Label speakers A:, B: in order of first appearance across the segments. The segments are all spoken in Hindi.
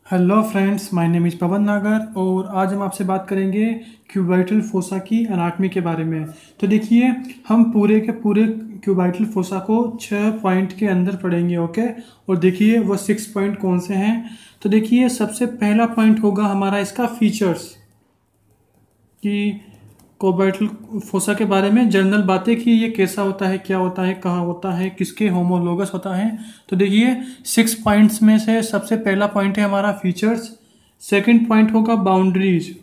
A: Hello friends, my name is Pawan Nagar और आज हम आपसे बात करेंगे क्यूबाइटल फोसा की एनाटमी के बारे में। तो देखिए, हम पूरे के पूरे क्यूबाइटल फोसा को 6 पॉइंट के अंदर पढ़ेंगे। ओके, और देखिए वो 6 पॉइंट कौन से हैं। तो देखिए, सबसे पहला पॉइंट होगा हमारा इसका फीचर्स, कि क्यूबाइटल फोसा के बारे में जनरल बातें कि ये कैसा होता है, क्या होता है, कहाँ होता है, किसके होमोलोगस होता है। तो देखिए, 6 पॉइंट्स में से सबसे पहला पॉइंट है हमारा फीचर्स। सेकंड पॉइंट होगा बाउंड्रीज।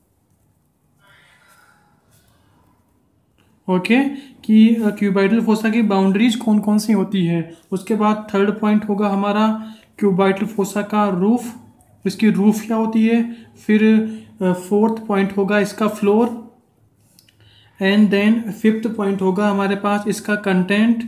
A: ओके, कि क्यूबाइटल फोसा की बाउंड्रीज कौन कौन सी होती है। उसके बाद थर्ड पॉइंट होगा हमारा क्यूबाइटल फोसा का रूफ, इसकी रूफ क्या होती है। फिर फोर्थ पॉइंट होगा इसका floor, and then fifth point होगा हमारे पास इसका content,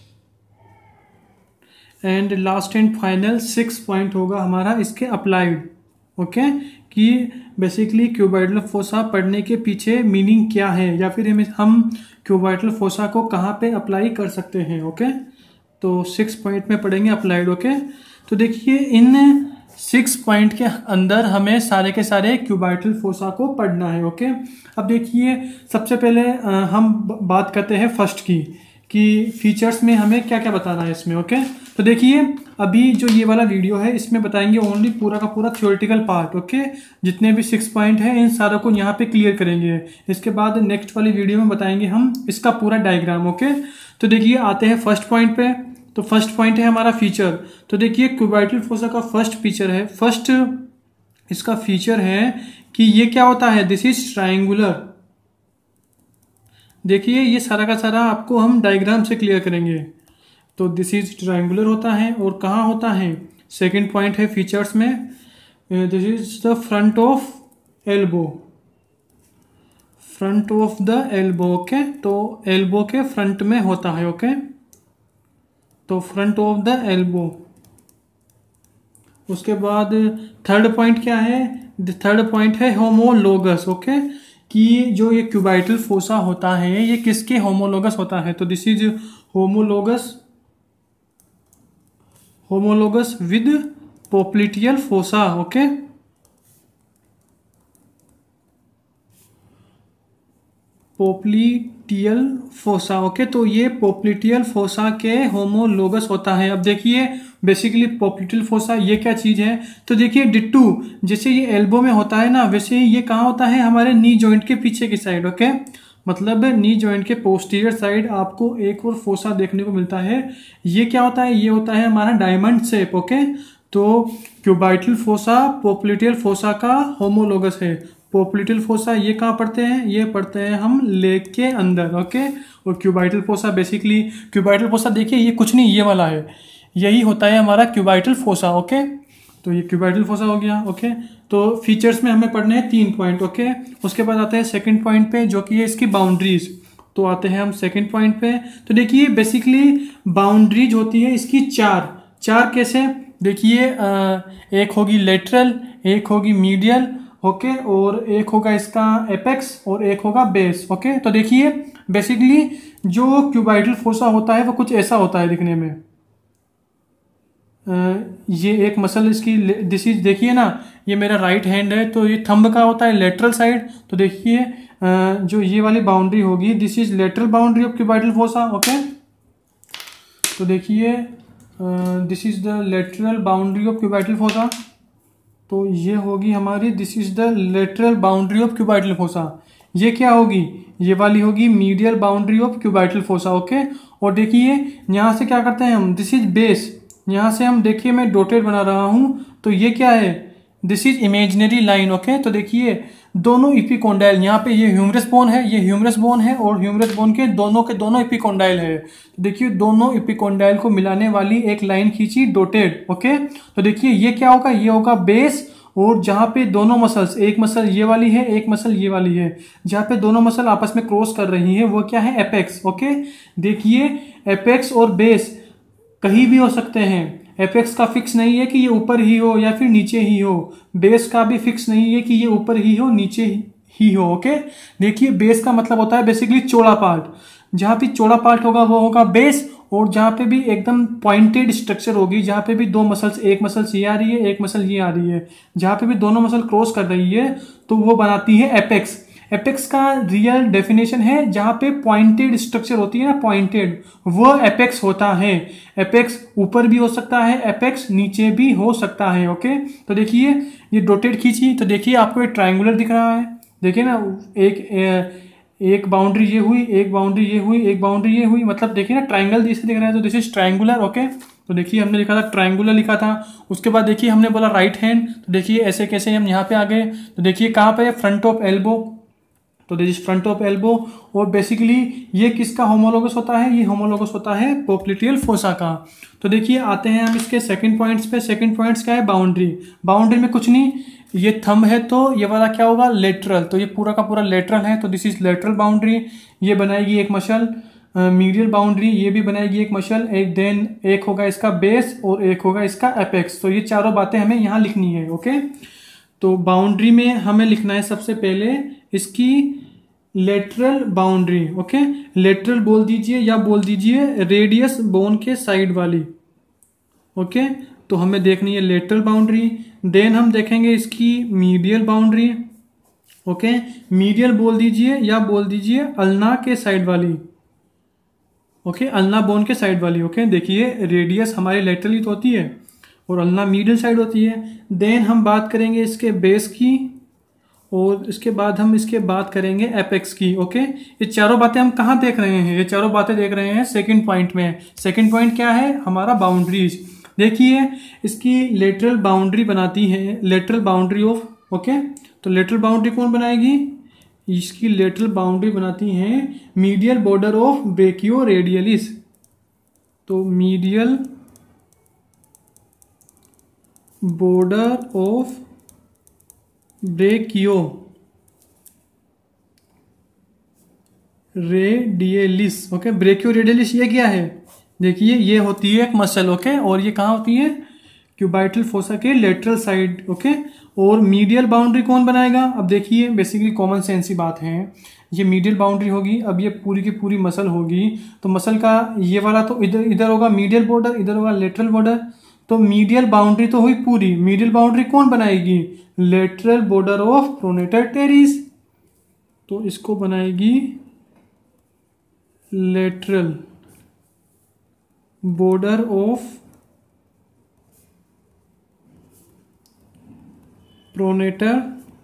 A: and last and final 6 point होगा हमारा इसके अप्लाइड। ओके, कि बेसिकली क्यूबाइटल फोसा पढ़ने के पीछे मीनिंग क्या है, या फिर हम क्यूबाइटल फोसा को कहाँ पे अप्लाई कर सकते हैं। ओके, तो 6 पॉइंट में पढ़ेंगे अप्लाइड। ओके, तो देखिए, इन 6 पॉइंट के अंदर हमें सारे के सारे क्यूबाइटल फोसा को पढ़ना है। ओके, अब देखिए, सबसे पहले हम बात करते हैं फर्स्ट की, कि फीचर्स में हमें क्या क्या बताना है इसमें। ओके, तो देखिए, अभी जो ये वाला वीडियो है इसमें बताएंगे ओनली पूरा का पूरा थ्योरेटिकल पार्ट। ओके, जितने भी 6 पॉइंट हैं इन सारों को यहाँ पे क्लियर करेंगे। इसके बाद नेक्स्ट वाली वीडियो में बताएंगे हम इसका पूरा डायग्राम। ओके, तो देखिए, आते हैं फर्स्ट पॉइंट पे। तो फर्स्ट पॉइंट है हमारा फीचर। तो देखिए, क्यूबाइटल फोसा का फर्स्ट फीचर है, फर्स्ट इसका फीचर है कि ये क्या होता है, दिस इज ट्राइंगुलर। देखिए, ये सारा का सारा आपको हम डायग्राम से क्लियर करेंगे। तो दिस इज ट्राइंगुलर होता है, और कहाँ होता है, सेकंड पॉइंट है फीचर्स में, this is the front of elbow, front of the elbow. Okay, तो एल्बो के फ्रंट में होता है। ओके, तो फ्रंट ऑफ द एल्बो। उसके बाद थर्ड पॉइंट क्या है, थर्ड पॉइंट है होमोलोगस। ओके, कि जो ये क्यूबाइटल फोसा होता है ये किसके होमोलोगस होता है। तो this is homologous, homologous with popliteal fossa. Okay, popliteal fossa. Okay, तो ये पोप्लिटियल फोसा के होमोलोगस होता है। अब देखिए, बेसिकली पोप्लिटियल फोसा ये क्या चीज है। तो देखिए, डिट्टू जैसे ये एल्बो में होता है ना, वैसे ही ये कहाँ होता है, हमारे नी जॉइंट के पीछे की साइड। ओके, मतलब नी जॉइंट के पोस्टीरियर साइड आपको एक और फोसा देखने को मिलता है। ये क्या होता है, ये होता है हमारा डायमंड शेप। ओके, तो क्यूबाइटल फोसा पोप्लिटियल फोसा का होमोलोगस है। पोप्लिटियल फोसा ये कहाँ पढ़ते हैं, ये पढ़ते हैं हम लेग के अंदर। ओके, और cubital fossa basically, cubital fossa देखिए ये कुछ नहीं, ये वाला है, यही होता है हमारा क्यूबाइटल फोसा। ओके, तो ये क्यूबाइटल फोसा हो गया। ओके, तो फीचर्स में हमें पढ़ने हैं 3 पॉइंट। ओके, उसके बाद आते हैं सेकंड पॉइंट पे, जो कि है इसकी बाउंड्रीज। तो आते हैं हम सेकंड पॉइंट पे। तो देखिए, बेसिकली बाउंड्रीज होती है इसकी चार कैसे, देखिए, एक होगी लेटरल, एक होगी मीडियल। ओके, और एक होगा इसका एपेक्स, और एक होगा बेस। ओके, तो देखिए, बेसिकली जो क्यूबाइटल फोसा होता है वो कुछ ऐसा होता है दिखने में। ये एक मसल इसकी दिस इज, देखिए ना, ये मेरा राइट हैंड है, तो ये थंब का होता है लेटरल साइड। तो देखिए, जो ये वाली बाउंड्री होगी, this is lateral boundary of cubital fossa. Okay, तो देखिए, this is the lateral boundary of cubital fossa. तो ये होगी हमारी, this is the lateral boundary of cubital fossa. ये क्या होगी, ये वाली होगी medial boundary of cubital fossa. Okay, और देखिए, यहाँ से क्या करते हैं हम, दिस इज बेस, यहाँ से हम देखिए मैं डॉटेड बना रहा हूँ, तो ये क्या है, this is imaginary line. Okay, तो देखिए, दोनों इपिकोंडाइल, यहाँ पे ये ह्यूमरस बोन है, ये ह्यूमरस बोन है, और ह्यूमरस बोन के दोनों इपिकोंडाइल है। तो देखिए, दोनों इपिकोंडाइल को मिलाने वाली एक लाइन खींची डॉटेड। ओके, तो देखिए, ये क्या होगा, ये होगा बेस, और जहाँ पे दोनों मसल्स, एक मसल ये वाली है, एक मसल ये वाली है, जहाँ पे दोनों मसल आपस में क्रॉस कर रही है, वो क्या है, एपेक्स। ओके, देखिए, एपेक्स और बेस कहीं भी हो सकते हैं। एपेक्स का फिक्स नहीं है कि ये ऊपर ही हो या फिर नीचे ही हो, बेस का भी फिक्स नहीं है कि ये ऊपर ही हो नीचे ही हो। ओके, देखिए, बेस का मतलब होता है बेसिकली चौड़ा पार्ट, जहाँ भी चौड़ा पार्ट होगा वो होगा बेस, और जहाँ पे भी एकदम पॉइंटेड स्ट्रक्चर होगी, जहाँ पे भी दो मसल्स, एक मसल्स ये आ रही है, एक मसल ये आ रही है, जहाँ पे भी दोनों मसल क्रॉस कर रही है तो वो बनाती है एपेक्स। एपेक्स का रियल डेफिनेशन है जहाँ पे पॉइंटेड स्ट्रक्चर होती है ना, पॉइंटेड, वो एपेक्स होता है। एपेक्स ऊपर भी हो सकता है, एपेक्स नीचे भी हो सकता है। ओके, तो देखिए ये डॉटेड खींची तो देखिए आपको एक ट्रायंगुलर दिख रहा है, देखिए ना, एक बाउंड्री ये हुई, एक बाउंड्री ये हुई, एक बाउंड्री ये हुई, मतलब देखिए ना ट्राइंगल जैसे दिख रहा है, तो दिस इज ट्राइंगुलर। ओके, तो देखिए हमने लिखा था ट्राइंगुलर लिखा था। उसके बाद देखिए हमने बोला राइट हैंड, तो देखिए ऐसे कैसे हम यहाँ पे आ गए, तो देखिए कहाँ पे फ्रंट ऑफ एल्बो, तो this is front of elbow. और बेसिकली ये किसका होमोलोगस होता है, ये होमोलोगस होता है पोप्लिटियल फोसा का। तो देखिए आते हैं हम इसके सेकंड पॉइंट्स पे। सेकंड पॉइंट्स क्या है, बाउंड्री। बाउंड्री में कुछ नहीं, ये थंब है तो ये वाला क्या होगा, लेटरल, तो ये पूरा का पूरा लेटरल है, तो दिस इज लेटरल बाउंड्री। ये बनाएगी एक मसल। मीडियल बाउंड्री ये भी बनाएगी एक मसल, एक देन एक होगा इसका बेस और एक होगा इसका एपेक्स। तो ये चारों बातें हमें यहाँ लिखनी है। ओके, तो बाउंड्री में हमें लिखना है सबसे पहले इसकी लेटरल बाउंड्री। ओके, लेटरल बोल दीजिए या बोल दीजिए रेडियस बोन के साइड वाली। ओके, तो हमें देखनी है लेटरल बाउंड्री। देन हम देखेंगे इसकी मीडियल बाउंड्री। ओके, मीडियल बोल दीजिए या बोल दीजिए अल्ना के साइड वाली। ओके, अल्ना बोन के साइड वाली। ओके, देखिए रेडियस हमारी लेटरली तो होती है और अल्ना मीडियल साइड होती है। देन हम बात करेंगे इसके बेस की और इसके बाद हम इसके बात करेंगे एपेक्स की। ओके, ये चारों बातें हम कहाँ देख रहे हैं, ये चारों बातें देख रहे हैं सेकंड पॉइंट में। सेकंड पॉइंट क्या है हमारा, बाउंड्रीज। देखिए इसकी लेटरल बाउंड्री बनाती है, लेटरल बाउंड्री ऑफ। ओके, तो लेटरल बाउंड्री कौन बनाएगी, इसकी लेटरल बाउंड्री बनाती है medial border of brachioradialis. तो medial border of brachioradialis. Okay, brachioradialis ये क्या है, देखिए ये होती है एक मसल। ओके, और ये कहाँ होती है, क्यूबाइटल फोसा के लेटरल साइड। ओके, और मीडियल बाउंड्री कौन बनाएगा, अब देखिए बेसिकली कॉमन सेंस की बात है, ये मीडियल बाउंड्री होगी। अब ये पूरी की पूरी मसल होगी, तो मसल का ये वाला तो इधर होगा मीडियल बॉर्डर, इधर होगा लेटरल बॉर्डर। तो मीडियल बाउंड्री तो हुई पूरी, मीडियल बाउंड्री कौन बनाएगी, lateral border of pronator teres. तो इसको बनाएगी lateral border of pronator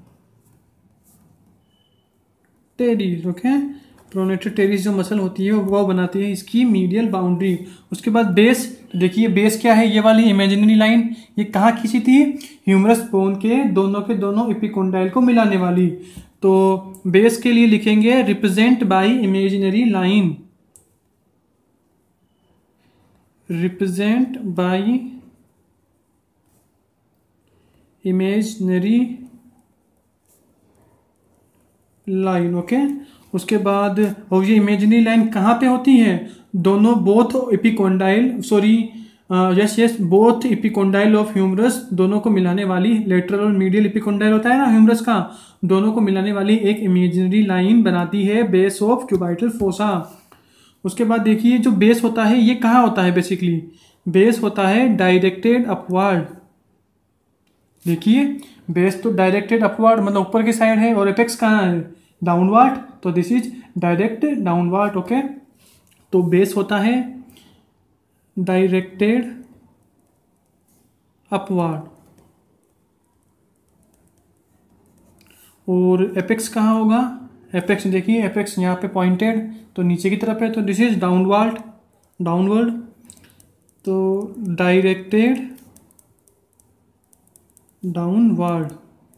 A: teres. Okay, pronator teres जो मसल होती है वो बनाती है इसकी मीडियल बाउंड्री। उसके बाद बेस, देखिए बेस क्या है, ये वाली इमेजिनरी लाइन, ये कहाँ खींची थी, ह्यूमरस बोन के दोनों एपिकोंडाइल को मिलाने वाली। तो बेस के लिए लिखेंगे represent by imaginary line, represent by imaginary line. Okay, उसके बाद और ये इमेजिनरी लाइन कहाँ पे होती है, दोनों both epicondyle, sorry yes both epicondyle of humerus, दोनों को मिलाने वाली, लेटरल और मीडियल एपिकोंडाइल होता है ना ह्यूमरस का, दोनों को मिलाने वाली एक इमेजिनरी लाइन बनाती है बेस ऑफ क्यूबाइटल फोसा। उसके बाद देखिए जो बेस होता है ये कहाँ होता है, बेसिकली बेस होता है डायरेक्टेड अपवर्ड। देखिए बेस तो डायरेक्टेड अपवर्ड मतलब ऊपर की साइड है, और एपेक्स कहाँ है, डाउनवर्ड, तो this is directed downward. Okay, तो बेस होता है डायरेक्टेड अपवर्ड और एपेक्स कहाँ होगा, एपेक्स देखिए एपेक्स यहाँ पे पॉइंटेड तो नीचे की तरफ है, तो दिस इज डाउनवर्ड, तो डायरेक्टेड डाउनवर्ड।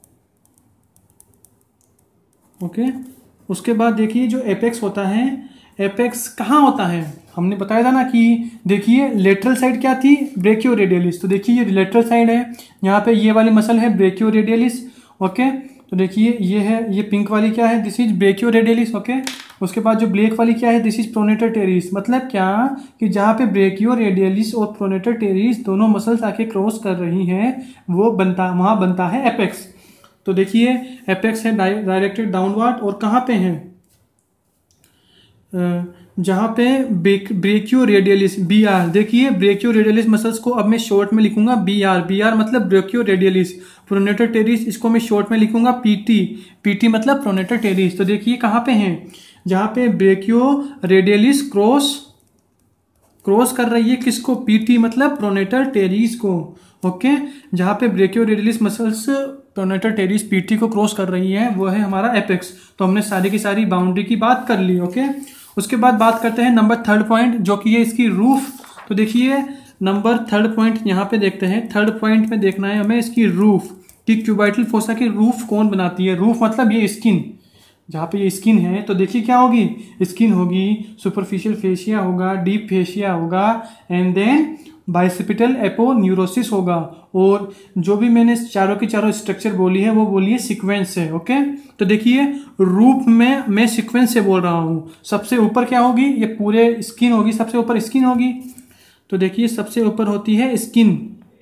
A: ओके, उसके बाद देखिए जो एपेक्स होता है, एपेक्स कहाँ होता है, हमने बताया था ना कि देखिए लेटरल साइड क्या थी, ब्रेकियो रेडियलिस। तो देखिए ये लेटरल साइड है, यहाँ पे ये वाली मसल है ब्रेकियो रेडियलिस। ओके, तो देखिए ये है, ये पिंक वाली क्या है, this is brachioradialis. Okay, उसके बाद जो ब्लैक वाली क्या है, दिस इज प्रोनेटर टेरिस। मतलब क्या कि जहाँ पे ब्रेकियो रेडियलिस और प्रोनेटर टेरिस दोनों मसल्स आके क्रॉस कर रही हैं, वो वहाँ बनता है एपेक्स। तो देखिए एपेक्स है डायरेक्टेड डाउनवर्ड, और कहाँ पे है, जहाँ पे ब्रेकियो रेडियलिस BR, देखिए ब्रेकियो रेडियलिस मसल्स को अब मैं शॉर्ट में लिखूंगा BR मतलब ब्रेकियो रेडियलिस। प्रोनेटर टेरिस इसको मैं शॉर्ट में लिखूंगा PT मतलब प्रोनेटर टेरिस। तो देखिए कहाँ पे हैं, जहाँ पे ब्रेकियो रेडियलिस क्रॉस कर रही है किसको, PT मतलब प्रोनेटर टेरिस को। ओके, जहाँ पे brachioradialis muscles pronator teres PT को क्रॉस कर रही है वो है हमारा एपेक्स। तो हमने सारी की सारी बाउंड्री की बात कर ली। ओके, उसके बाद बात करते हैं नंबर 3rd पॉइंट, जो कि है इसकी रूफ। तो देखिए नंबर 3rd पॉइंट यहाँ पे देखते हैं। 3rd पॉइंट में देखना है हमें इसकी रूफ, कि क्यूबाइटल फोसा की रूफ कौन बनाती है। रूफ मतलब ये स्किन, जहाँ पे ये स्किन है तो देखिए क्या होगी, स्किन होगी, सुपरफिशियल फेशिया होगा, डीप फेशिया होगा, एंड देन बाइसिपिटल एपोन्यूरोसिस होगा। और जो भी मैंने चारों की चारों स्ट्रक्चर बोली है वो बोली है सीक्वेंस से। ओके, तो देखिए रूप में मैं सीक्वेंस से बोल रहा हूँ। सबसे ऊपर क्या होगी, ये पूरे स्किन होगी, सबसे ऊपर स्किन होगी। तो देखिए सबसे ऊपर होती है स्किन,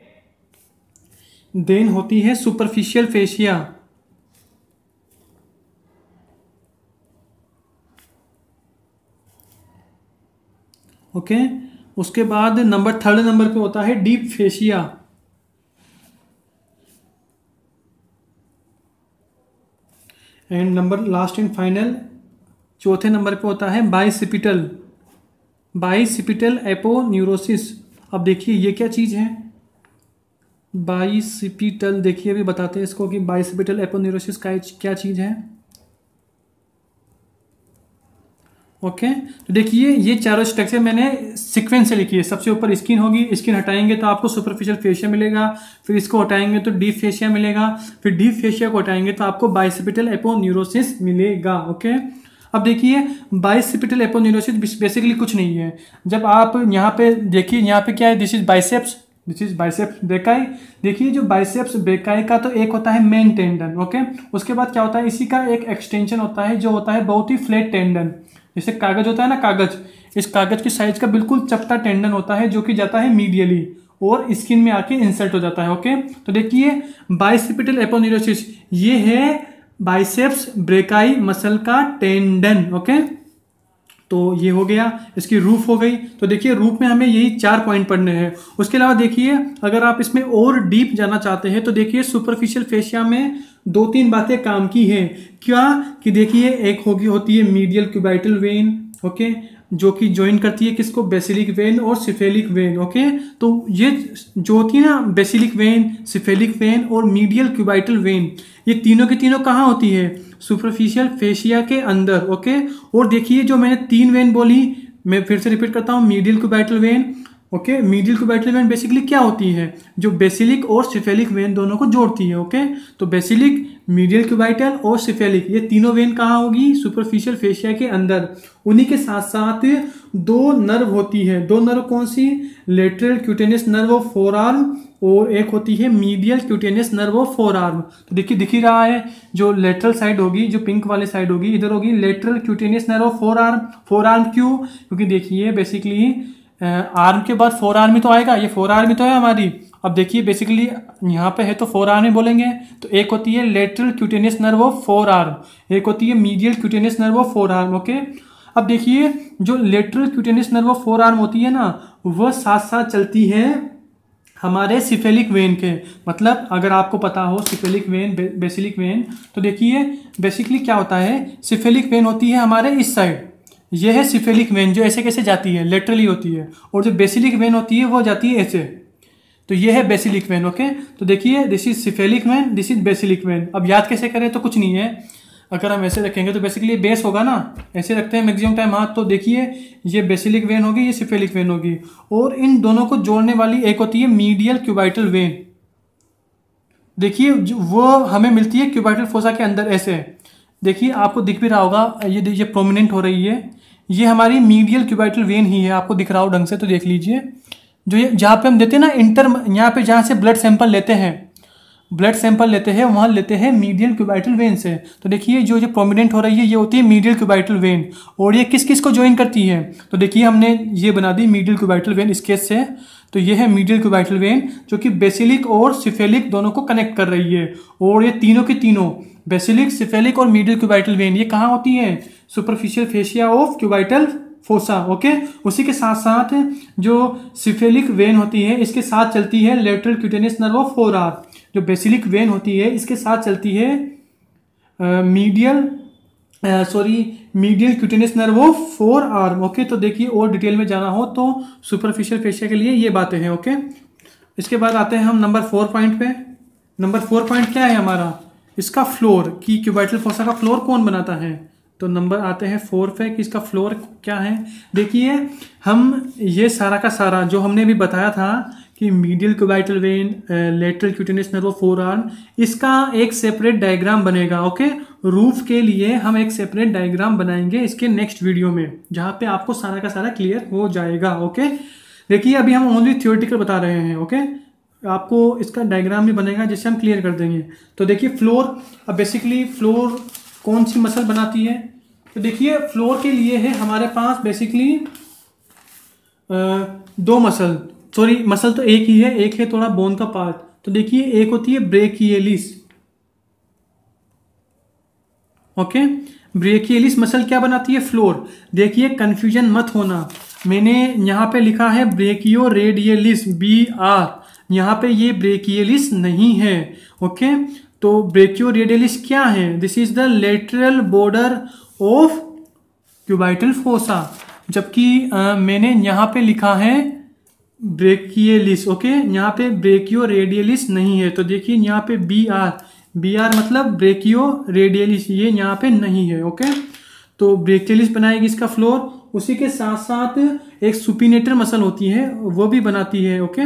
A: देन होती है सुपरफिशियल फेशिया, ओके। उसके बाद नंबर 3rd नंबर पे होता है deep fascia, and number last and final 4थे नंबर पे होता है बाइसिपिटल एपोन्यूरोसिस। अब देखिए ये क्या चीज़ है, बाइसिपिटल, देखिए अभी बताते हैं इसको कि बाइसिपिटल एपोन्यूरोसिस का क्या चीज़ है। ओके, तो देखिए ये चारों स्ट्रक्चर मैंने सीक्वेंस से लिखी है। सबसे ऊपर स्किन होगी, स्किन हटाएंगे तो आपको सुपरफिशियल फेशिया मिलेगा, फिर इसको हटाएंगे तो डीप फेशिया मिलेगा, फिर डीप फेशिया को हटाएंगे तो आपको बाइसिपिटल एपोन्यूरोसिस मिलेगा। ओके, अब देखिए बाइसिपिटल एपोन्यूरोसिस बेसिकली कुछ नहीं है। जब आप यहाँ पे देखिए, यहाँ पे क्या है, दिस इज बाइसेप्स ब्रेकाई। देखिए जो बाइसेप्स ब्रेकाई का तो एक होता है मेन टेंडन। ओके, उसके बाद क्या होता है, इसी का एक एक्सटेंशन होता है जो होता है बहुत ही फ्लैट टेंडन। जैसे कागज होता है ना, कागज, इस कागज की साइज का बिल्कुल चपटा टेंडन होता है जो कि जाता है मीडियली और स्किन में आके इंसर्ट हो जाता है। ओके, तो देखिए बाइसिपिटल एपोन्यूरोसिस ये है बाइसेप्स ब्रेकाई मसल का टेंडन। ओके, तो ये हो गया, इसकी रूफ हो गई। तो देखिए रूफ में हमें यही 4 पॉइंट पढ़ने हैं। उसके अलावा देखिए अगर आप इसमें और डीप जाना चाहते हैं तो देखिए सुपरफिशियल फेशिया में 2-3 बातें काम की हैं। क्या कि देखिए एक होती है मीडियल क्यूबाइटल वेन, ओके, जो कि ज्वाइन करती है किसको, बेसिलिक वेन और सिफेलिक वेन। ओके, तो ये जो होती है ना बेसिलिक वेन, सिफेलिक वेन और मीडियल क्यूबाइटल वेन, ये तीनों की तीनों कहाँ होती है, सुपरफिशियल फेशिया के अंदर। ओके, और देखिए जो मैंने 3 वेन बोली, मैं फिर से रिपीट करता हूँ, medial cubital vein. Okay, medial cubital vein basically क्या होती है, जो बेसिलिक और सिफेलिक वेन दोनों को जोड़ती है। ओके, तो बेसिलिक, मीडियल क्यूबाइटल और सिफेलिक, ये तीनों वेन कहाँ होगी, सुपरफिशियल फेशिया के अंदर। उन्हीं के साथ साथ 2 नर्व होती है। 2 नर्व कौन सी, lateral cutaneous nerve of forearm और एक होती है medial cutaneous nerve of forearm. तो देखिए दिख ही रहा है, जो लेटरल साइड होगी, जो पिंक वाली साइड होगी, इधर होगी lateral cutaneous nerve of forearm. Forearm क्यों, क्योंकि देखिए बेसिकली आर्म के बाद फोर आर्म ही तो आएगा, ये फोर आर्म ही तो है हमारी। अब देखिए बेसिकली यहाँ पे है तो फोर आर्म ही बोलेंगे। तो एक होती है lateral cutaneous nerve of forearm, एक होती है medial cutaneous nerve of forearm. Okay, अब देखिए जो lateral cutaneous nerve of forearm होती है ना, वह साथ साथ चलती है हमारे सिफेलिक वेन के। मतलब अगर आपको पता हो सिफेलिक वेन, बेसिलिक वेन, तो देखिए बेसिकली क्या होता है, सिफेलिक वेन होती है हमारे इस साइड, यह है सिफेलिक वेन जो ऐसे कैसे जाती है, लेटरली होती है, और जो बेसिलिक वेन होती है वो जाती है ऐसे। तो ये है बेसिलिक वेन। ओके, तो देखिए this is cephalic vein, this is basilic vein. अब याद कैसे करें, तो कुछ नहीं है, अगर हम ऐसे रखेंगे तो बेसिकली बेस होगा ना, ऐसे रखते हैं मैक्सिमम टाइम हाथ। तो देखिए ये बेसिलिक वेन होगी, ये सिफेलिक वेन होगी, और इन दोनों को जोड़ने वाली एक होती है मीडियल क्यूबाइटल वेन। देखिए वो हमें मिलती है क्यूबाइटल फोसा के अंदर ऐसे। देखिए आपको दिख भी रहा होगा, ये प्रोमिनेंट हो रही है, ये हमारी मीडियल क्यूबाइटल वेन ही है। आपको दिख रहा हो ढंग से तो देख लीजिए, जो ये जहाँ पे हम देते हैं ना इंटर, यहाँ पे जहाँ से ब्लड सैंपल लेते हैं वहाँ लेते हैं मीडियल क्यूबाइटल वेन से। तो देखिए जो प्रोमिनेंट हो रही है ये होती है मीडियल क्यूबाइटल वेन, और ये किस किस को ज्वाइन करती है, तो देखिए हमने ये बना दी मीडियल क्यूबाइटल वेन इस केस से। तो ये है मीडियल क्यूबाइटल वेन जो कि बेसिलिक और सिफेलिक दोनों को कनेक्ट कर रही है। और ये तीनों की तीनों बेसिलिक, सिफेलिक और मीडियल क्यूबाइटल वेन ये कहाँ होती है, superficial fascia of cubital fossa. Okay, उसी के साथ साथ जो सिफेलिक वेन होती है इसके साथ चलती है lateral cutaneous nerve of forearm. जो बेसिलिक वेन होती है इसके साथ चलती है medial cutaneous nerve of forearm. Okay, तो देखिए और डिटेल में जाना हो तो सुपरफिशियल फेशिया के लिए ये बातें हैं। ओके, इसके बाद आते हैं हम नंबर 4 पॉइंट पे। नंबर 4 पॉइंट क्या है हमारा, इसका फ्लोर, कि क्यूबाइटल फोसा का फ्लोर कौन बनाता है। तो नंबर आते हैं 4 पे कि इसका फ्लोर क्या है। देखिए हम ये सारा का सारा जो हमने भी बताया था कि medial cubital vein, lateral cutaneous nerve of forearm, इसका एक सेपरेट डायग्राम बनेगा। ओके, रूफ के लिए हम एक सेपरेट डायग्राम बनाएंगे इसके नेक्स्ट वीडियो में, जहां पे आपको सारा का सारा क्लियर हो जाएगा। ओके, देखिए अभी हम ओनली थ्योरेटिकल बता रहे हैं। ओके, आपको इसका डायग्राम भी बनेगा जिससे हम क्लियर कर देंगे। तो देखिए फ्लोर, अब बेसिकली फ्लोर कौन सी मसल बनाती है। तो देखिए फ्लोर के लिए है हमारे पास बेसिकली दो मसल तो एक ही है, एक है थोड़ा बोन का पार्ट। तो देखिए एक होती है ब्रेकियलिस। ओके, ब्रेकियलिस मसल क्या बनाती है, फ्लोर। देखिए कंफ्यूजन मत होना, मैंने यहां पे लिखा है ब्रेकियो रेडियलिस BR, यहां पे ये ब्रेकियलिस नहीं है। ओके, तो ब्रेकियो रेडियलिस क्या है, this is the lateral border of cubital fossa, जबकि मैंने यहां पे लिखा है ब्रेकियलिस। ओके, यहाँ पे ब्रेकियो रेडियलिस नहीं है। तो देखिए यहाँ पे BR मतलब ब्रेकियो रेडियलिस, ये यहाँ पे नहीं है। ओके, तो ब्रेकियलिस बनाएगी इसका फ्लोर। उसी के साथ साथ एक सुपिनेटर मसल होती है वो भी बनाती है। ओके,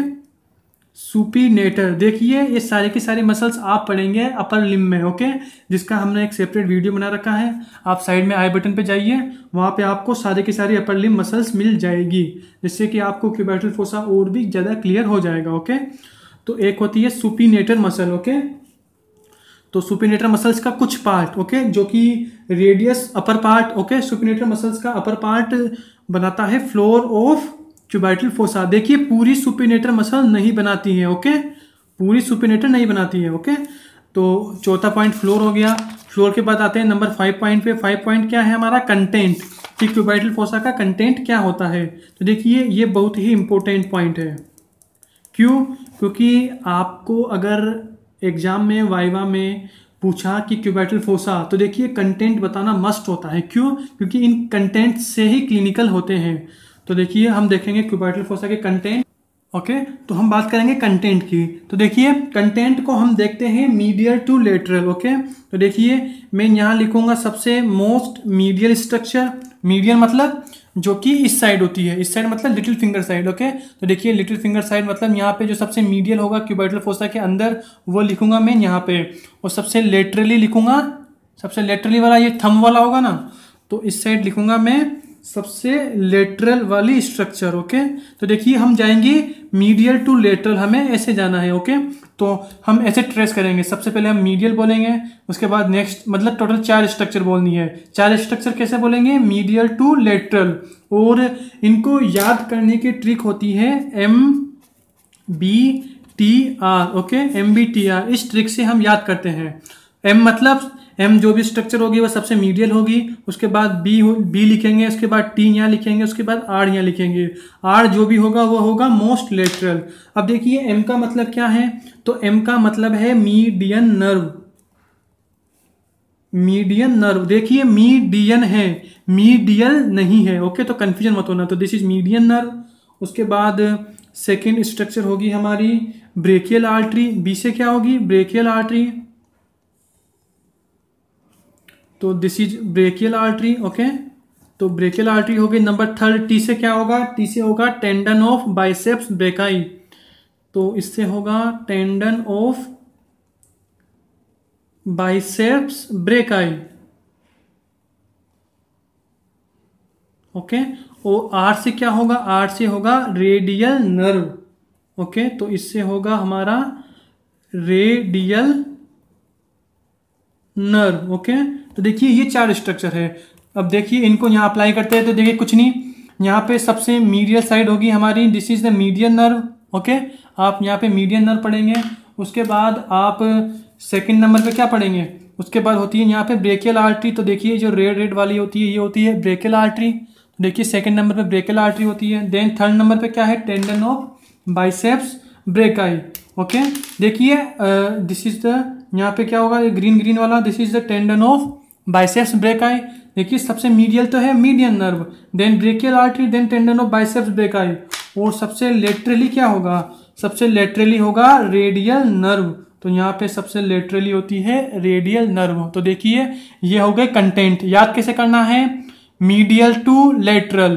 A: सुपिनेटर, देखिए ये सारे की सारी मसल्स आप पढ़ेंगे अपर लिम्ब में। ओके, जिसका हमने एक सेपरेट वीडियो बना रखा है, आप साइड में आई बटन पे जाइए, वहां पे आपको सारे की सारी अपर लिम्ब मसल्स मिल जाएगी, जिससे कि आपको क्यूबाइटल फोसा और भी ज्यादा क्लियर हो जाएगा। ओके, तो एक होती है सुपिनेटर मसल। ओके, तो सुपिनेटर मसल्स का कुछ पार्ट, ओके, जो कि radius upper part, okay, supinator muscles का अपर पार्ट बनाता है फ्लोर ऑफ क्यूबाइटल फोसा। देखिए पूरी सुपिनेटर मसल नहीं बनाती है। ओके, पूरी सुपिनेटर नहीं बनाती है। ओके, तो चौथा पॉइंट फ्लोर हो गया। फ्लोर के बाद आते हैं नंबर 5 पॉइंट पे। 5 पॉइंट क्या है हमारा, कंटेंट, कि क्यूबाइटल फोसा का कंटेंट क्या होता है। तो देखिए ये बहुत ही इंपॉर्टेंट पॉइंट है। क्यों, क्योंकि आपको अगर एग्जाम में वाइवा में पूछा कि क्यूबाइटल फोसा, तो देखिए कंटेंट बताना मस्ट होता है। क्यों, क्योंकि इन कंटेंट से ही क्लिनिकल होते हैं। तो देखिए हम देखेंगे क्यूबाइटल फोसा के कंटेंट। ओके, तो हम बात करेंगे कंटेंट की। तो देखिए कंटेंट को हम देखते हैं मीडियल टू लेटरल। ओके, तो देखिए मैं यहाँ लिखूंगा सबसे मोस्ट मीडियल स्ट्रक्चर। मीडियल मतलब जो कि इस साइड होती है, इस साइड मतलब लिटिल फिंगर साइड। ओके, तो देखिए लिटिल फिंगर साइड मतलब यहाँ पे जो सबसे मीडियल होगा क्यूबाइटल फोसा के अंदर, वो लिखूंगा मैं यहाँ पे। और सबसे लेटरली लिखूंगा, सबसे लेटरली वाला ये थंब वाला होगा ना, तो इस साइड लिखूंगा मैं सबसे लेटरल वाली स्ट्रक्चर। ओके, तो देखिए हम जाएंगे मीडियल टू लेटरल, हमें ऐसे जाना है। ओके, तो हम ऐसे ट्रेस करेंगे। सबसे पहले हम मीडियल बोलेंगे, उसके बाद नेक्स्ट, मतलब टोटल 4 स्ट्रक्चर बोलनी है। 4 स्ट्रक्चर कैसे बोलेंगे, मीडियल टू लेटरल। और इनको याद करने की ट्रिक होती है MBTR। ओके, MBTR, इस ट्रिक से हम याद करते हैं। M मतलब M जो भी स्ट्रक्चर होगी वह सबसे मीडियल होगी, उसके बाद B लिखेंगे, उसके बाद T यहाँ लिखेंगे, उसके बाद R यहाँ लिखेंगे। R जो भी होगा वो होगा मोस्ट लेटरल। अब देखिए M का मतलब क्या है, तो M का मतलब है मीडियन नर्व। मीडियन नर्व, देखिए मीडियन है, मीडियल नहीं है। ओके, तो कंफ्यूजन मत होना। तो दिस इज मीडियन नर्व। उसके बाद सेकेंड स्ट्रक्चर होगी हमारी ब्रेकियल आर्टरी। B से क्या होगी, ब्रेकियल आर्टरी। तो this is brachial artery. Okay, तो ब्रेकियल आर्टरी हो गई। नंबर 3 T से क्या होगा, T से होगा टेंडन ऑफ बाइसेप्स ब्रेकाई। तो इससे होगा tendon of biceps brachii. Okay, और R से क्या होगा, R से होगा रेडियल नर्व। ओके, तो इससे होगा हमारा रेडियल नर्व। ओके, तो देखिए ये 4 स्ट्रक्चर है। अब देखिए इनको यहाँ अप्लाई करते हैं। तो देखिए कुछ नहीं, यहाँ पे सबसे मीडियल साइड होगी हमारी, this is the median nerve. Okay, आप यहाँ पे मीडियन नर्व पढ़ेंगे। उसके बाद आप सेकंड नंबर पे क्या पढ़ेंगे, उसके बाद होती है यहाँ पे ब्रेकियल आर्टरी। तो देखिए जो रेड वाली होती है ये होती है ब्रेकियल आर्टरी। तो देखिए सेकंड नंबर पे ब्रेकियल आर्टरी होती है। देन थर्ड नंबर पे क्या है, tendon of biceps brachii. Okay, देखिए दिस इज द, यहाँ पे क्या होगा, ग्रीन ग्रीन वाला, this is the tendon of biceps brachii. देखिए सबसे मीडियल तो है median nerve, then brachial artery, then tendon of biceps brachii, और सबसे लेटरली क्या होगा, सबसे लेटरली होगा रेडियल नर्व। तो यहाँ पे सबसे लेटरली होती है रेडियल नर्व। तो देखिए ये हो गए कंटेंट। याद कैसे करना है, medial to lateral,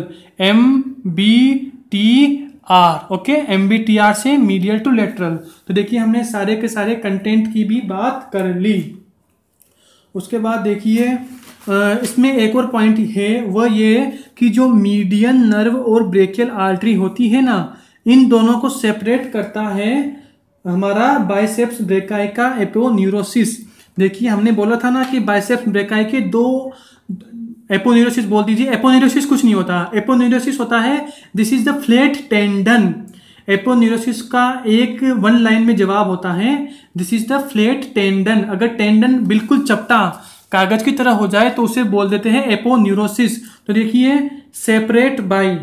A: MBTR। Okay, MBTR से मीडियल टू लेटरल। तो देखिए हमने सारे के सारे कंटेंट की भी बात कर ली। उसके बाद देखिए इसमें एक और पॉइंट है, वह ये कि जो मीडियन नर्व और ब्रेकियल आर्टरी होती है ना, इन दोनों को सेपरेट करता है हमारा बाइसेप्स ब्रेकाई का एपोन्यूरोसिस। देखिए हमने बोला था ना कि बाइसेप्स ब्रेकाई के दो, एपोन्यूरोसिस बोल दीजिए, एपोन्यूरोसिस कुछ नहीं होता, एपोन्यूरोसिस होता है this is the flat tendon. Aponeurosis का एक वन लाइन में जवाब होता है this is the flat tendon. अगर टेंडन बिल्कुल चपटा कागज की तरह हो जाए तो उसे बोल देते हैं एपोन्यूरोसिस। तो देखिए सेपरेट बाई,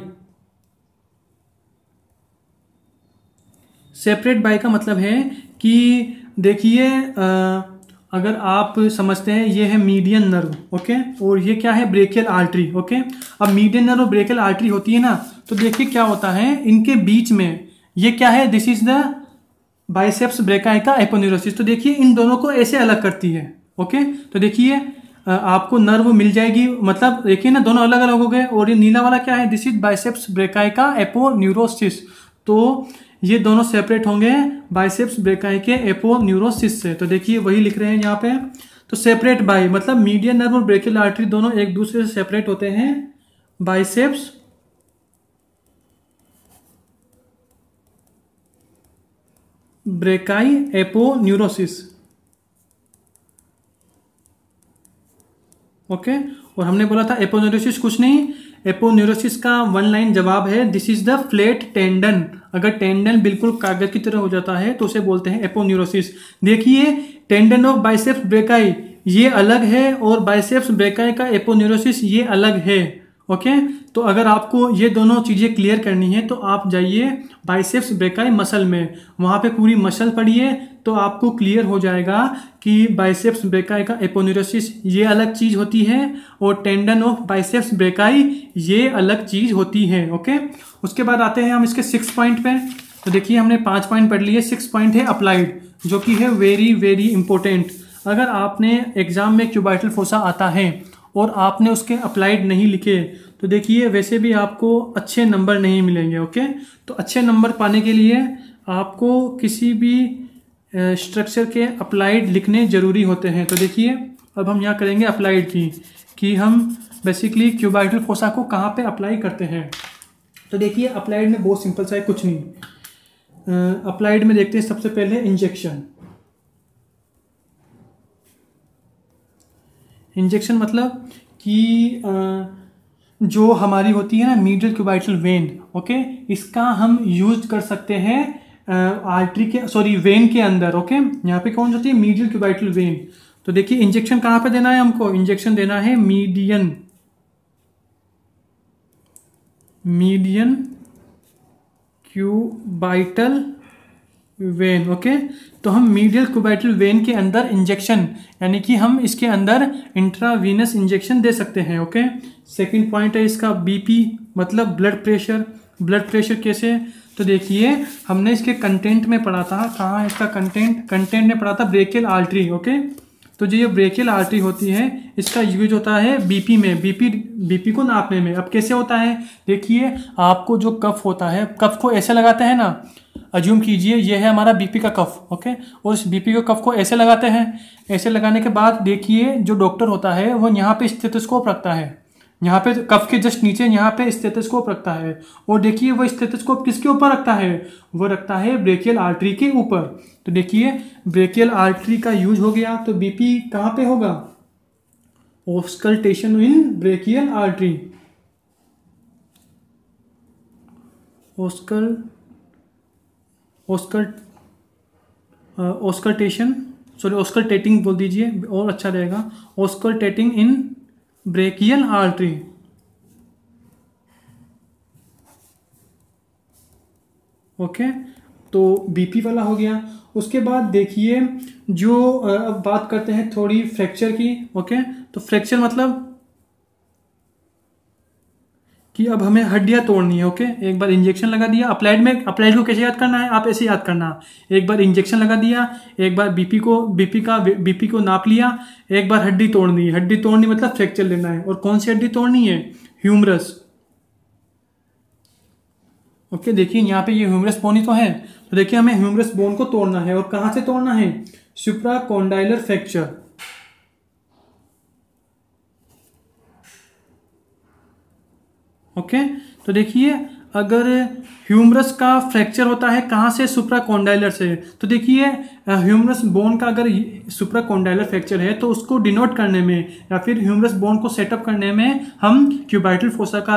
A: सेपरेट बाई का मतलब है कि देखिए अगर आप समझते हैं ये है मीडियन नर्व, ओके, और ये क्या है, ब्रेकियल आर्टरी। ओके, अब मीडियन नर्व और ब्रेकियल आर्टरी होती है ना, तो देखिए क्या होता है इनके बीच में, ये क्या है, this is the biceps brachii का एपोन्यूरोसिस। तो देखिए इन दोनों को ऐसे अलग करती है। ओके, तो देखिए आपको नर्व मिल जाएगी, मतलब देखिए ना दोनों अलग अलग हो गए, और ये नीला वाला क्या है, दिस इज बाइसेप्स ब्रेकाई का एपोन्यूरोसिस। तो ये दोनों सेपरेट होंगे बाइसेप्स ब्रेकाई के एपोन्यूरोसिस से। तो देखिए वही लिख रहे हैं यहाँ पे। तो सेपरेट बाई मतलब मीडियन नर्व और ब्रेकियल आर्टरी दोनों एक दूसरे से सेपरेट होते हैं बाइसेप्स ब्रेकाई एपोन्यूरोसिस। ओके, और हमने बोला था एपोन्यूरोसिस कुछ नहीं, एपोन्यूरोसिस का वन लाइन जवाब है this is the flat tendon. अगर टेंडन बिल्कुल कागज की तरह हो जाता है तो उसे बोलते हैं एपोन्यूरोसिस। देखिए टेंडन ऑफ बाइसेप्स ब्रेकाई ये अलग है और बाइसेप्स ब्रेकाई का एपोन्यूरोसिस ये अलग है। ओके, तो अगर आपको ये दोनों चीज़ें क्लियर करनी है तो आप जाइए बाइसेप्स ब्रेकाई मसल में, वहाँ पे पूरी मसल पढ़िए तो आपको क्लियर हो जाएगा कि बाइसेप्स ब्रेकाई का एपोन्यूरोसिस ये अलग चीज़ होती है और टेंडन ऑफ बाइसेप्स ब्रेकाई ये अलग चीज़ होती है। ओके, उसके बाद आते हैं हम इसके 6 पॉइंट पे। तो देखिए हमने 5 पॉइंट पढ़ लिए, 6 पॉइंट है अप्लाइड, जो कि है वेरी वेरी इंपॉर्टेंट। अगर आपने एग्जाम में क्यूबाइटल फोसा आता है और आपने उसके अप्लाइड नहीं लिखे तो देखिए वैसे भी आपको अच्छे नंबर नहीं मिलेंगे। ओके, तो अच्छे नंबर पाने के लिए आपको किसी भी स्ट्रक्चर के अप्लाइड लिखने ज़रूरी होते हैं। तो देखिए अब हम यहाँ करेंगे अप्लाइड की, कि हम बेसिकली क्यूबाइटल फोसा को कहाँ पे अप्लाई करते हैं। तो देखिए अप्लाइड में बहुत सिंपल सा है, कुछ नहीं। अप्लाइड में देखते हैं सबसे पहले इंजेक्शन। इंजेक्शन मतलब कि जो हमारी होती है ना मीडियल क्यूबाइटल वेन, ओके, इसका हम यूज कर सकते हैं आर्टरी के, सॉरी वेन के अंदर। ओके, यहाँ पे कौन होती है, मीडियल क्यूबाइटल वेन। तो देखिए इंजेक्शन कहाँ पे देना है हमको, इंजेक्शन देना है मीडियन क्यूबाइटल वेन। ओके, तो हम मीडियल क्यूबाइटल वेन के अंदर इंजेक्शन, यानी कि हम इसके अंदर इंट्रावीनस इंजेक्शन दे सकते हैं। ओके, सेकंड पॉइंट है इसका बीपी मतलब ब्लड प्रेशर। ब्लड प्रेशर कैसे, तो देखिए हमने इसके कंटेंट में पढ़ा था, कहाँ है इसका कंटेंट में पढ़ा था ब्रेकियल आर्टरी। ओके, तो जो ये ब्रेकियल आर्टरी होती है इसका यूज होता है बीपी में, बीपी को नापने में। अब कैसे होता है, देखिए आपको जो कफ होता है, कफ को ऐसे लगाते हैं ना, अज्यूम कीजिए ये है हमारा बीपी का कफ। ओके, और इस बीपी के कफ को ऐसे लगाते हैं। ऐसे लगाने के बाद देखिए जो डॉक्टर होता है वो यहाँ पे स्टेथोस्कोप रखता है, यहाँ पे कफ के जस्ट नीचे यहाँ पे स्टेथोस्कोप रखता है। और देखिए वो स्टेथोस्कोप किसके ऊपर रखता है, वो रखता है ब्रेकियल आर्टरी के ऊपर। तो देखिए ब्रेकियल आर्टरी का यूज हो गया, तो बीपी कहाँ पे होगा, auscultation in brachial artery, auscultating बोल दीजिए और अच्छा रहेगा, auscultating in brachial artery. Okay, तो बीपी वाला हो गया। उसके बाद देखिए जो अब बात करते हैं थोड़ी फ्रैक्चर की। ओके, तो फ्रैक्चर मतलब कि अब हमें हड्डियां तोड़नी है। ओके, एक बार इंजेक्शन लगा दिया, अप्लाइड को कैसे याद करना है, आप ऐसे याद करना, एक बार इंजेक्शन लगा दिया, एक बार बीपी को नाप लिया, एक बार हड्डी तोड़नी है। हड्डी तोड़नी मतलब फ्रैक्चर लेना है। और कौन सी हड्डी तोड़नी है? ह्यूमरस। ओके, देखिए यहाँ पे ये ह्यूमरस बोन ही तो है, तो देखिए हमें ह्यूमरस बोन को तोड़ना है। और कहां से तोड़ना है? Supracondylar fracture. ओके, तो देखिए अगर ह्यूमरस का फ्रैक्चर होता है कहाँ से? सुप्राकॉन्डाइलर से। तो देखिए ह्यूमरस बोन का अगर सुप्राकॉन्डाइलर फ्रैक्चर है तो उसको डिनोट करने में या फिर ह्यूमरस बोन को सेटअप करने में हम क्यूबाइटल फोसा का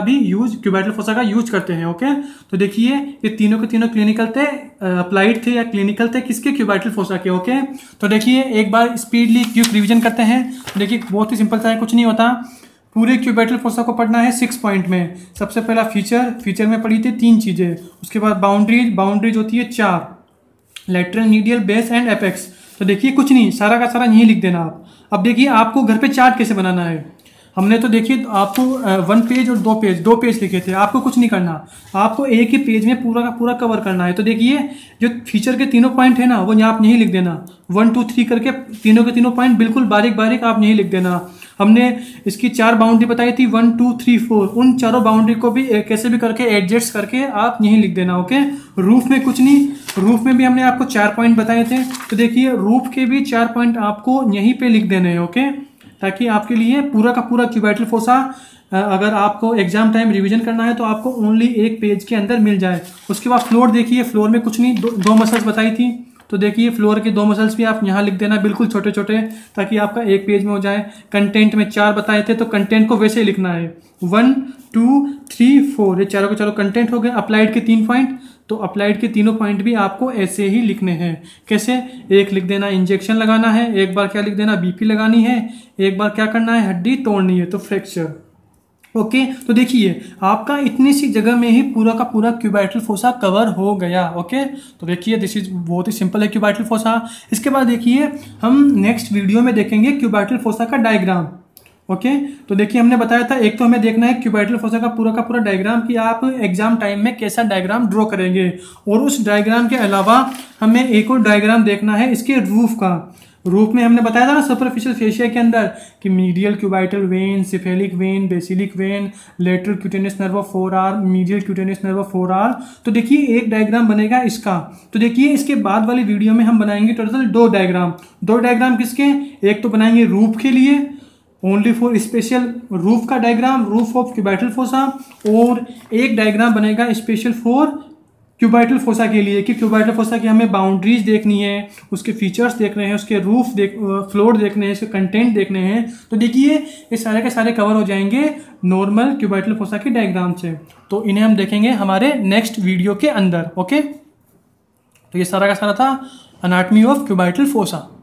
A: यूज करते हैं। ओके, तो देखिए ये तीनों के तीनों क्लिनिकल थे, अप्लाइड थे या क्लिनिकल थे, किसके? क्यूबाइटल फोसा के। ओके, तो देखिए एक बार स्पीडली क्विक रिवीजन करते हैं। देखिए बहुत ही सिंपल सा है, कुछ नहीं होता। पूरे क्यूबाइटल फोसा को पढ़ना है 6 पॉइंट में। सबसे पहला फीचर में पढ़ी थी 3 चीजें। उसके बाद बाउंड्रीज होती है 4, lateral, medial, base and apex. तो देखिए कुछ नहीं, सारा का सारा यही लिख देना आप। अब देखिए आपको घर पे चार्ट कैसे बनाना है। हमने तो देखिए आपको 1 पेज और 2 पेज लिखे थे। आपको कुछ नहीं करना, आपको एक ही पेज में पूरा का पूरा कवर करना है। तो देखिए जो फीचर के तीनों पॉइंट है ना, वो यहाँ आप यही लिख देना, 1 2 3 करके तीनों के तीनों पॉइंट बिल्कुल बारीक बारीक आप यही लिख देना। हमने इसकी 4 बाउंड्री बताई थी, 1 2 3 4। उन चारों बाउंड्री को भी कैसे भी करके एडजस्ट करके आप यही लिख देना। ओके, रूफ में कुछ नहीं, रूफ में भी हमने आपको 4 पॉइंट बताए थे। तो देखिए रूफ के भी 4 पॉइंट आपको यहीं पे लिख देने हैं। ओके, ताकि आपके लिए पूरा का पूरा क्यूबाइटल फोसा अगर आपको एग्जाम टाइम रिवीजन करना है तो आपको ओनली एक पेज के अंदर मिल जाए। उसके बाद फ्लोर देखिए, फ्लोर में कुछ नहीं, दो मसल्स बताई थी। तो देखिए फ्लोर के 2 मसल्स भी आप यहाँ लिख देना बिल्कुल छोटे छोटे, ताकि आपका एक पेज में हो जाए। कंटेंट में 4 बताए थे, तो कंटेंट को वैसे ही लिखना है, 1 2 3 4, ये चारों के चारों कंटेंट हो गए। अप्लाइड के 3 पॉइंट, तो अप्लाइड के तीनों पॉइंट भी आपको ऐसे ही लिखने हैं। कैसे? एक लिख देना इंजेक्शन लगाना है, एक बार क्या लिख देना बीपी लगानी है, एक बार क्या करना है हड्डी तोड़नी है, तो फ्रैक्चर। ओके, तो देखिए आपका इतनी सी जगह में ही पूरा का पूरा क्यूबाइटल फोसा कवर हो गया। ओके, तो देखिए दिस इज बहुत ही सिंपल है क्यूबाइटल फोसा। इसके बाद देखिए हम नेक्स्ट वीडियो में देखेंगे क्यूबाइटल फोसा का डायग्राम। ओके, तो देखिए हमने बताया था एक तो हमें देखना है क्यूबाइटल फोसा का पूरा डायग्राम कि आप एग्जाम टाइम में कैसा डायग्राम ड्रॉ करेंगे। और उस डायग्राम के अलावा हमें एक और डायग्राम देखना है इसके रूफ का। रूफ में हमने बताया था ना सुपरफिशियल फेशिया के अंदर कि medial cubital vein, cephalic vein, basilic vein, lateral cutaneous nerve of 4 arm, medial cutaneous nerve of 4 arm. तो देखिए एक डायग्राम बनेगा इसका। तो देखिए इसके बाद वाली वीडियो में हम बनाएंगे टोटल 2 डायग्राम। 2 डायग्राम किसके? एक तो बनाएंगे रूफ के लिए, ओनली फॉर स्पेशल रूफ का diagram, roof of cubital fossa, और एक डायग्राम बनेगा स्पेशल फॉर क्यूबाइटल फोसा के लिए कि क्यूबाइटल फोसा की हमें बाउंड्रीज देखनी है, उसके फीचर्स देखने हैं, उसके फ्लोर देखने हैं, इसके कंटेंट देखने हैं। तो देखिए ये सारे के सारे कवर हो जाएंगे नॉर्मल क्यूबाइटल फोसा के डायग्राम से। तो इन्हें हम देखेंगे हमारे नेक्स्ट वीडियो के अंदर। ओके, तो ये सारा का सारा था अनाटमी ऑफ क्यूबाइटल फोसा।